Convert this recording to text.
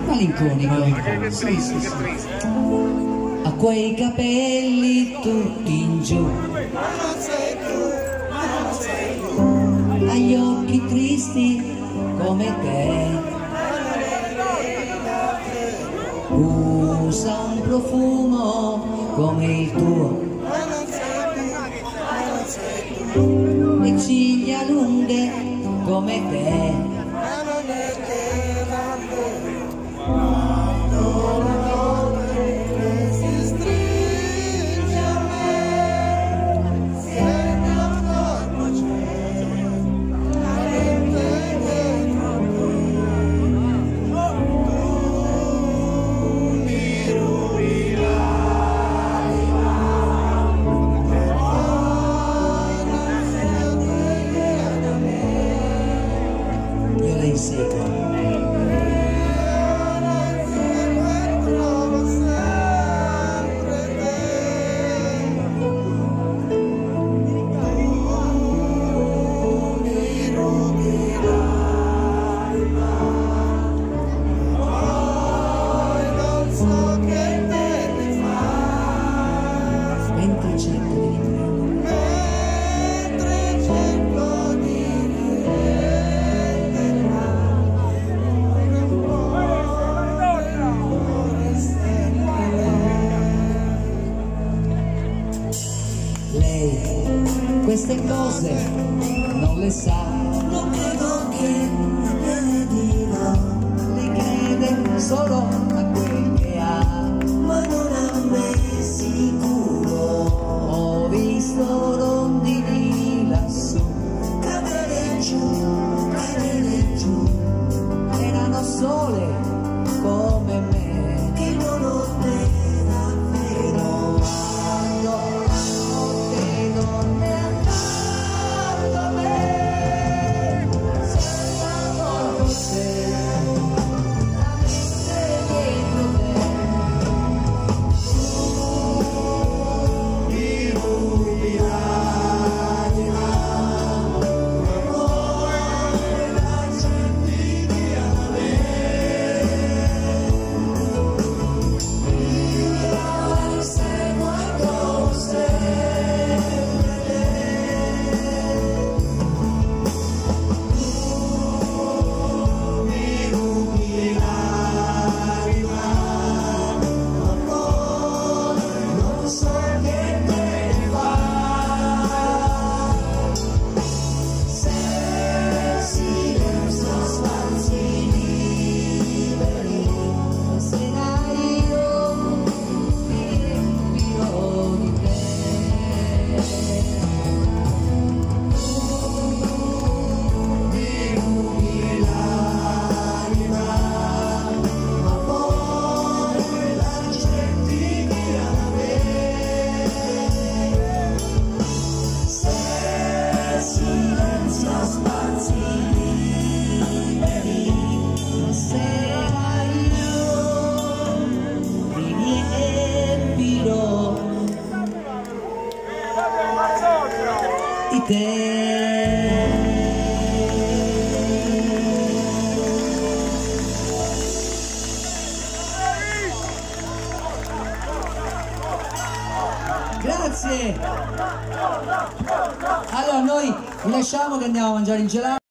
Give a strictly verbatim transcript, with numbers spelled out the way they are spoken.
malinconico. Sì, sì, sì. Ha quei capelli tutti in giù, ha gli occhi tristi come te, usa un profumo come il tuo, le ciglia lunghe come te. Queste cose non le sa, non credo che le dirà, le crede solo a quel che ha, ma non a me sicuro. Ho visto rondini lassù cadere giù, cadere giù, erano sole come me, che non ho te davvero. Di te. Grazie. Allora noi vi lasciamo che andiamo a mangiare il gelato.